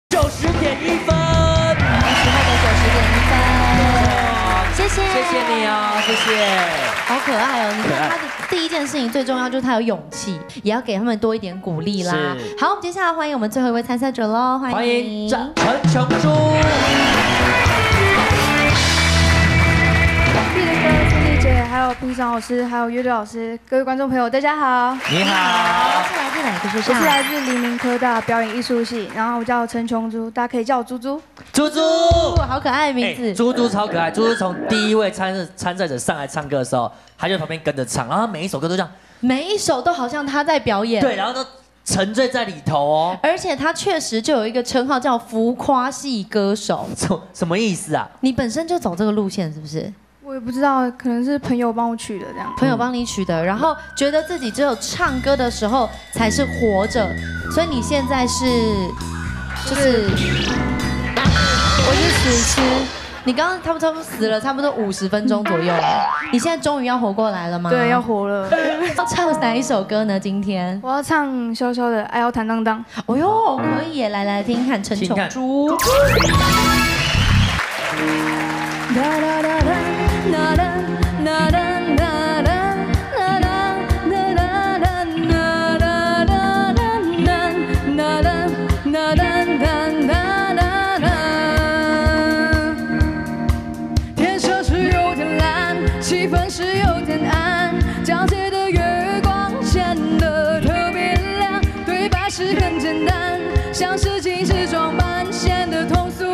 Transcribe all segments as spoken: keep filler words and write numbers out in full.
九十点一分， 你喜欢的九十点一分，谢谢， 谢谢你哦，谢谢， 好可爱哦！你看他的第一件事情最重要就是他有勇气，也要给他们多一点鼓励啦。好，我们接下来欢迎我们最后一位参赛者喽，欢迎欢迎陈琼珠。 还有评审老师，还有乐队老师，各位观众朋友，大家好。 你好， 是来自哪个学校？ 我是来自黎明科大表演艺术系，然后我叫陈琼珠，大家可以叫我猪猪。 猪猪， 好可爱的名字。 猪猪超可爱，猪猪从第一位参赛参赛者上来唱歌的时候，他就在旁边跟着唱，然后他每一首歌都这样， 每一首都好像他在表演。 对，然后都沉醉在里头哦。 而且他确实就有一个称号叫浮夸系歌手。 什什么意思啊？ 你本身就走这个路线是不是？ 我也不知道，可能是朋友帮我取的这样。 朋友帮你取的，然后觉得自己只有唱歌的时候才是活着，所以你现在是，就是， 我是死尸。 你刚刚差不多死了差不多五十分钟左右，你现在终于要活过来了吗？ 对，要活了。 要唱哪一首歌呢？今天我要唱潇潇的《爱要坦荡荡》。 哦呦，可以耶，来来听看陈琼珠。 天色是有点蓝，气氛是有点暗，皎洁的月光显得特别亮，对白是很简单，像是精致装扮，显得通俗。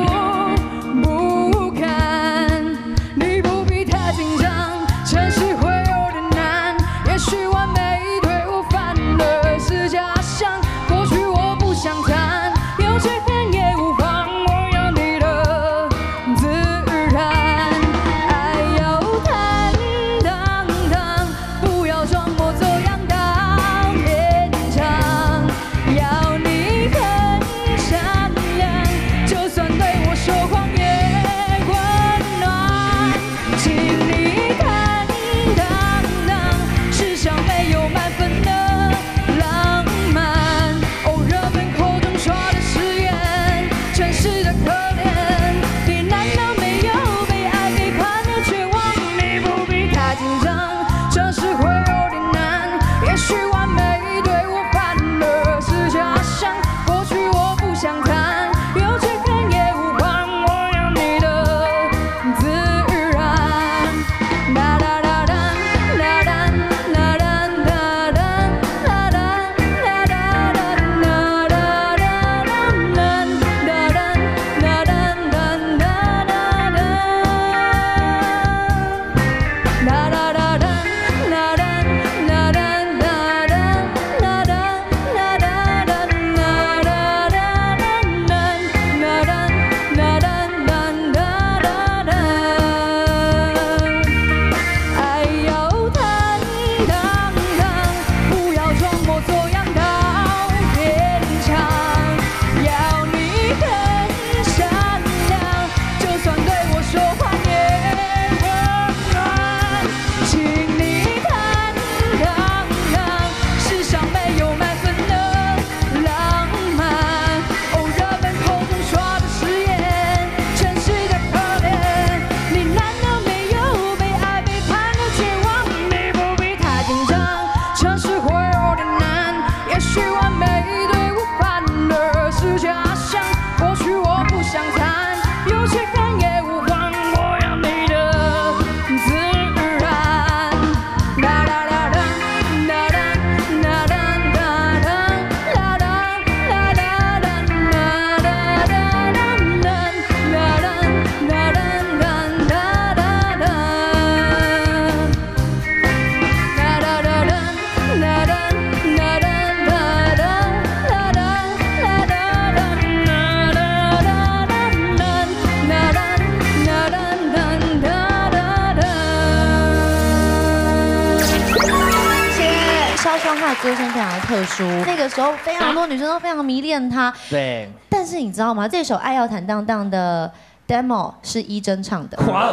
城市会有点难，也许完美对我反而是假象。过去我不想谈，有些恨也无妨，我要你的自然。爱要坦荡荡，不要装模作样到勉强。要你很善良，就算对我说谎也温暖。请你。 没有满分的浪漫，哦，人们口中说的誓言，真实的可怜。你难道没有被爱背叛的绝望？你不必太紧张，这事会有点难。也许完美对我反而是假象。过去我不想谈，有缺憾也无妨，我要你的自然。哒哒哒哒哒哒。 他的歌声非常的特殊，那个时候非常多女生都非常迷恋他。 对。 但是你知道吗？这首《爱要坦荡荡》的 demo 是依真唱的。 哇！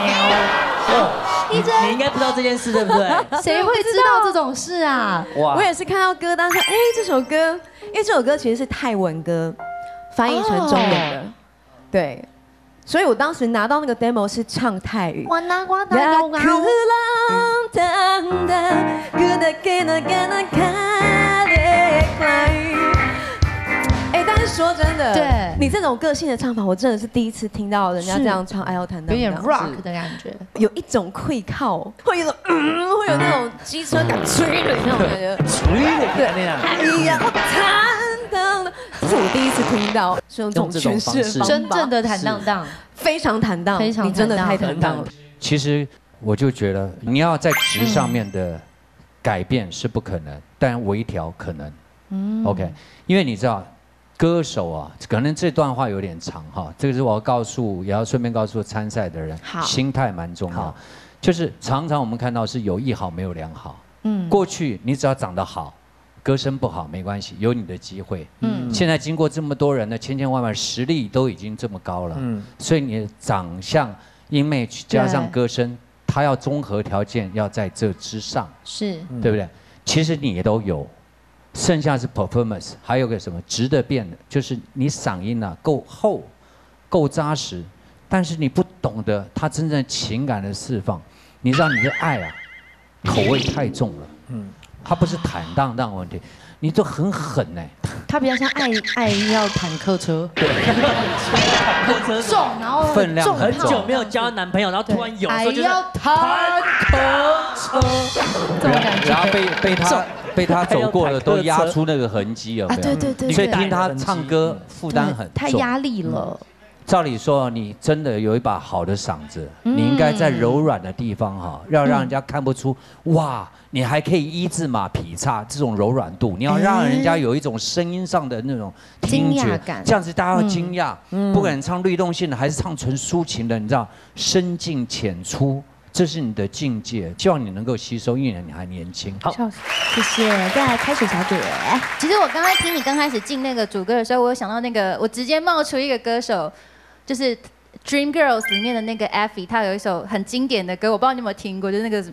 依真，你应该不知道这件事对不对？ 谁会知道这种事啊？ 哇！我也是看到歌单说，哎，这首歌，因为这首歌其实是泰文歌。 翻译成中文的， 哦对。所以我当时拿到那个 demo 是唱泰语。 哇那瓜达牛哎，但是说真的， 对你这种个性的唱法，我真的是第一次听到人家这样唱《爱要弹当当》， 有点 rock 的感觉， 有一种愧靠，会有一种嗯，会有那种机车感吹的那种感觉， 吹的那样。 哎呀，弹当当，这是我第一次听到，是用这种诠释的方法， 真正的坦荡荡， 非常坦荡， 非常你真的太坦荡了。 其实我就觉得，你要在值上面的改变是不可能，但微调可能。嗯 ，OK， 因为你知道。歌手啊，可能这段话有点长哈，这个是我要告诉，也要顺便告诉参赛的人，心态蛮重要。就是常常我们看到是有一好没有两好。嗯，过去你只要长得好，歌声不好没关系，有你的机会。嗯，现在经过这么多人的千千万万，实力都已经这么高了。嗯，所以你的长相、image 加上歌声，它要综合条件要在这之上， 是对不对？其实你也都有。剩下是 performance， 还有个什么值得变的，就是你嗓音啊够厚，够扎实，但是你不懂得他真正情感的释放，你知道你的爱啊，口味太重了，嗯，它不是坦荡荡问题，你都很狠哎、欸， 它比较像爱爱要坦克车，对，坦克车重，然后分量很久没有交男朋友，然后突然有， 爱要坦克车，这种感觉， 然后被被他。被他走过的都压出那个痕迹了， 啊，对对对， 所以听他唱歌负担很重， 太压力了。 照理说，你真的有一把好的嗓子，你应该在柔软的地方哈，要让人家看不出哇，你还可以一字马劈叉这种柔软度，你要让人家有一种声音上的那种听觉感，这样子大家要惊讶。不管你唱律动性的还是唱纯抒情的，你知道深进浅出。这是你的境界，希望你能够吸收，因为你还年轻。 好，谢谢。再来开始小姐。 其实我刚才听你刚开始进那个主歌的时候，我有想到那个，我直接冒出一个歌手，就是《Dream Girls》里面的那个 Effie， 她有一首很经典的歌，我不知道你有没有听过，就是那个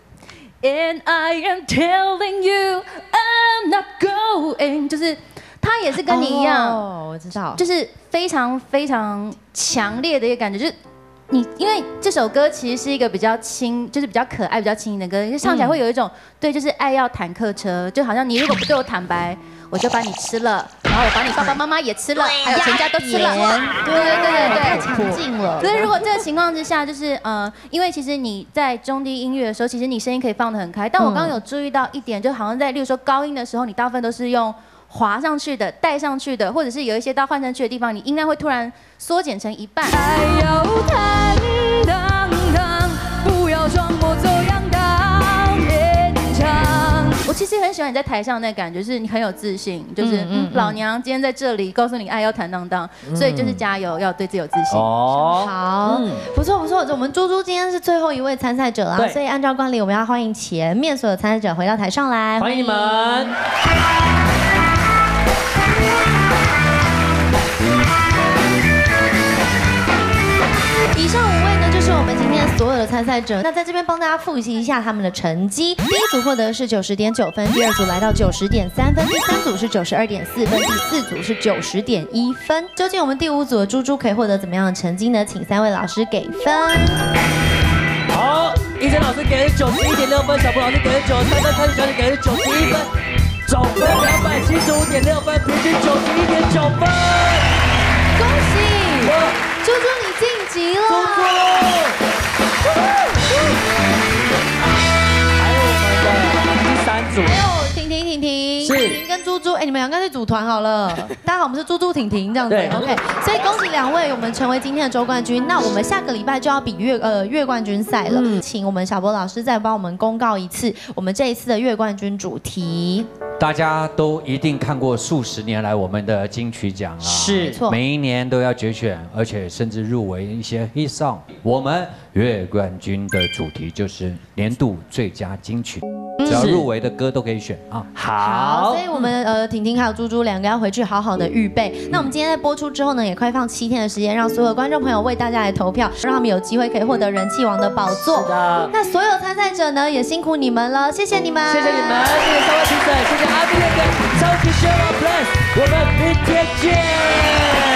And I am telling you I'm not going， 就是她也是跟你一样， 哦，我知道， 就是非常非常强烈的一个感觉，就是。你因为这首歌其实是一个比较轻，就是比较可爱、比较轻盈的歌，就唱起来会有一种、嗯、对，就是爱要坦克车，就好像你如果不对我坦白，我就把你吃了，然后我把你爸爸妈妈也吃了，还有全家都吃了，对对对对对， 太强劲了。 可是如果这个情况之下，就是呃，因为其实你在中低音乐的时候，其实你声音可以放得很开，但我刚刚有注意到一点，就好像在例如说高音的时候，你大部分都是用。滑上去的、带上去的，或者是有一些到换上去的地方，你音量会突然缩减成一半。 爱要坦荡荡，不要装模作样当勉强。 我其实很喜欢你在台上那感觉，就是你很有自信，就是嗯嗯老娘今天在这里告诉你爱要坦荡荡，所以就是加油，要对自己有自信。 哦，好，嗯、不错不错。我们猪猪今天是最后一位参赛者啦，所以按照惯例，我们要欢迎前面所有参赛者回到台上来， 欢迎你们。 以上五位呢，就是我们今天所有的参赛者。那在这边帮大家复习一下他们的成绩：第一组获得是九十点九分，第二组来到九十点三分，第三组是九十二点四分，第四组是九十点一分。究竟我们第五组的猪猪可以获得怎么样的成绩呢？请三位老师给分。 好，医生老师给了九十一点六分，小布老师给了九十三分，蔡小姐给了九十一分，总分两百七十五点六分，平均九十一点九分。 恭喜！猪猪，你晋级了！ 猪猪，还有我们的第三组， 还有婷婷、婷婷、 是婷婷跟猪猪，哎，你们两个是组团好了。大家好，我们是猪猪、婷婷这样子 ，OK。所以恭喜两位，我们成为今天的周冠军。那我们下个礼拜就要比月呃月冠军赛了，嗯、请我们小博老师再帮我们公告一次我们这一次的月冠军主题。 大家都一定看过数十年来我们的金曲奖啊， 是， 每一年都要决选，而且甚至入围一些 hit song。我们月冠军的主题就是年度最佳金曲，只要入围的歌都可以选啊。 好，所以我们呃婷婷还有猪猪两个要回去好好的预备。那我们今天在播出之后呢，也快放七天的时间，让所有观众朋友为大家来投票，让他们有机会可以获得人气王的宝座。 是的。 那所有参赛者呢，也辛苦你们了，谢谢你们， 谢谢你们，谢谢三位评审，谢谢阿斌哥，超级炫王 Plus， 我们明天见。